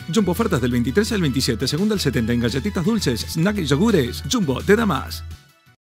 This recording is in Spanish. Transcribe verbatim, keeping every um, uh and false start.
Jumbo ofertas del veintitrés al veintisiete, segunda al setenta en galletitas dulces, snack y yogures. Jumbo te da más.